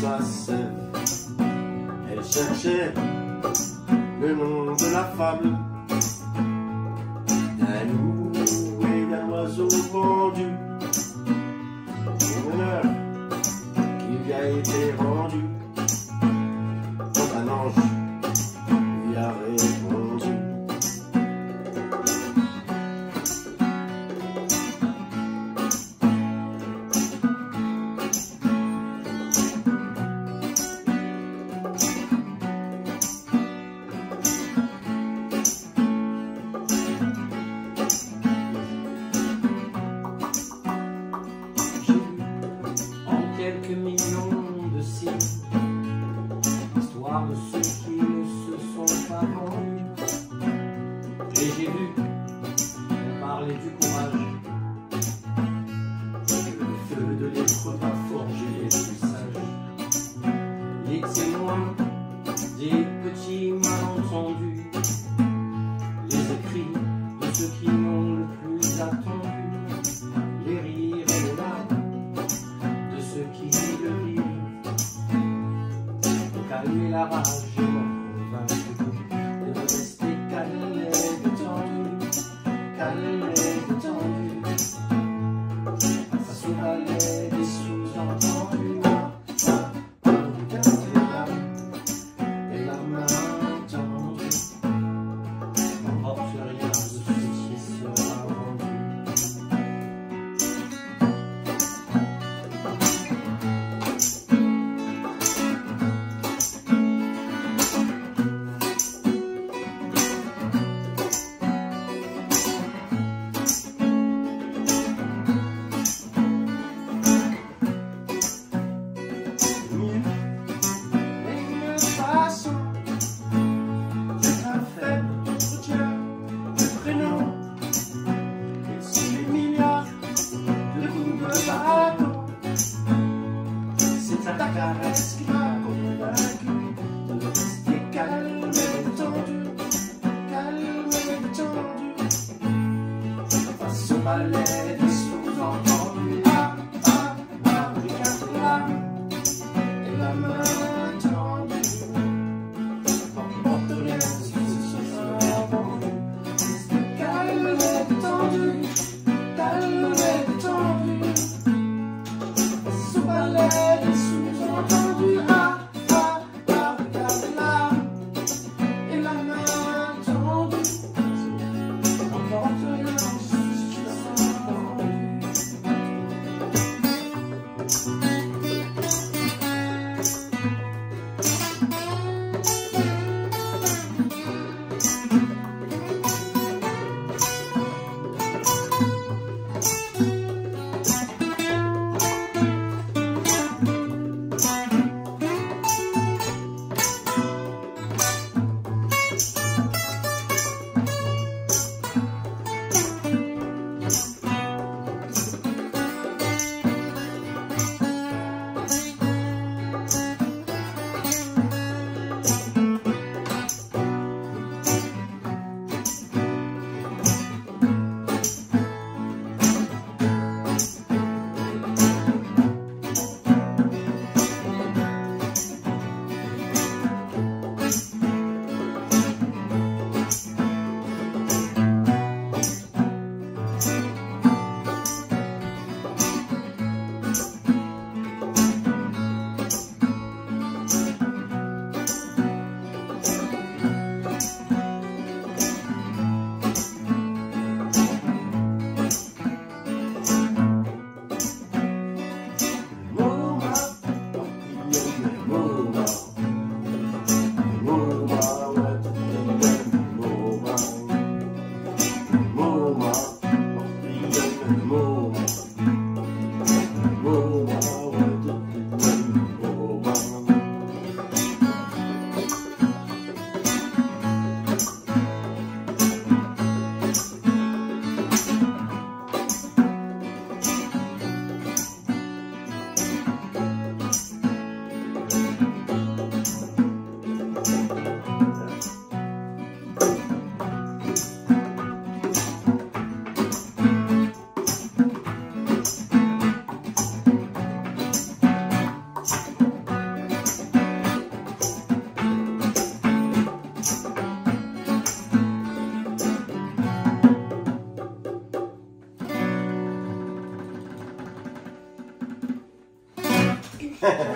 sa sève. Elle cherchait le nom de la fable d'un loup et d'un oiseau pendu. Une honneur qui lui a été rendu quand un ange lui a répondu. Quelques millions de signes, histoire de ceux qui ne se sont pas vendus. Et j'ai vu parler du courage, que le feu de l'épreuve a forgé les plus sages. Les témoins des petits malentendus, les écrits de ceux qui n'ont le plus attendu, les rires et les larmes ceux qui le vivent, pour calmer la rage et m'en convaincre de rester calme et détendu, calme et détendu, face au balai des sous-entendus. Regardez là, et la main tendue, n'emporte rien de ce qui sera vendu. C'est ta caresse qui m'a convaincu de rester calme et détendu, calme et détendu, face au balai des sous-entendus. Ah, ah, ah, regarde là, et la main tendue, n'emporte rien si ce sera vendu. Rester calme et détendu, calme et détendu, face au balai des sous-entendus. Ah, ah, ah, regarde là, et la main tendue, n'emporte rien si ce sera vendu. Hein.